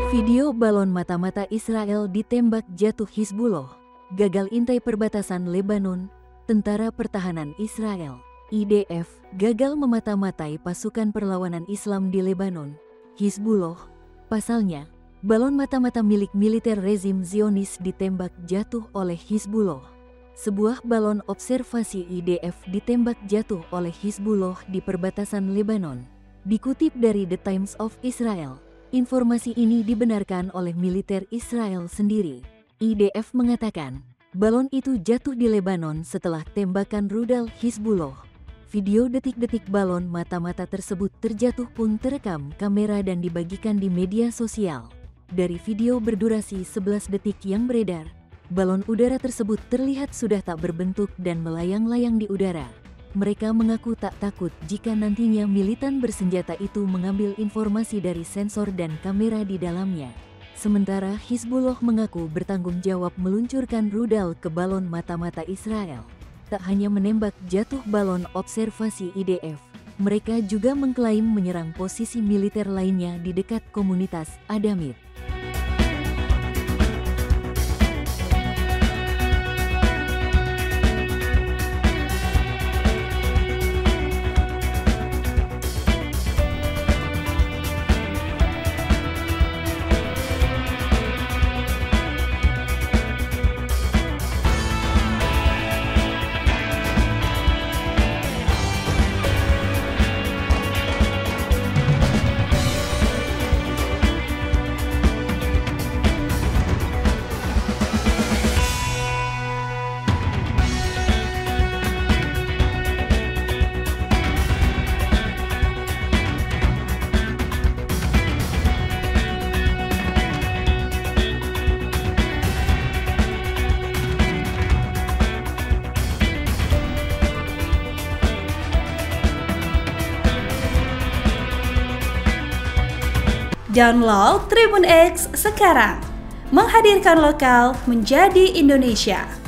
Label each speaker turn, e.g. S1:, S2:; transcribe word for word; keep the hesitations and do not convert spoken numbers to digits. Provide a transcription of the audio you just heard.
S1: Video balon mata-mata Israel ditembak jatuh Hizbullah, gagal intai perbatasan Lebanon, Tentara Pertahanan Israel, I D F, gagal memata-matai pasukan perlawanan Islam di Lebanon, Hizbullah. Pasalnya, balon mata-mata milik militer rezim Zionis ditembak jatuh oleh Hizbullah. Sebuah balon observasi I D F ditembak jatuh oleh Hizbullah di perbatasan Lebanon. Dikutip dari The Times of Israel, informasi ini dibenarkan oleh militer Israel sendiri. I D F mengatakan, balon itu jatuh di Lebanon setelah tembakan rudal Hizbullah. Video detik-detik balon mata-mata tersebut terjatuh pun terekam kamera dan dibagikan di media sosial. Dari video berdurasi sebelas detik yang beredar, balon udara tersebut terlihat sudah tak berbentuk dan melayang-layang di udara. Mereka mengaku tak takut jika nantinya militan bersenjata itu mengambil informasi dari sensor dan kamera di dalamnya. Sementara Hizbullah mengaku bertanggung jawab meluncurkan rudal ke balon mata-mata Israel. Tak hanya menembak jatuh balon observasi I D F, mereka juga mengklaim menyerang posisi militer lainnya di dekat komunitas Adamit.
S2: Download Tribun X sekarang, menghadirkan lokal menjadi Indonesia.